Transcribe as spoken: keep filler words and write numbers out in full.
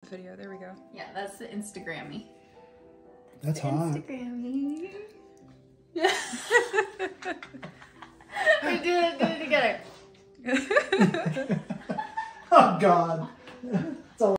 video. There we go. Yeah, that's the Instagrammy. That's hot. Instagrammy. Yeah. We did it, did it together. Oh God.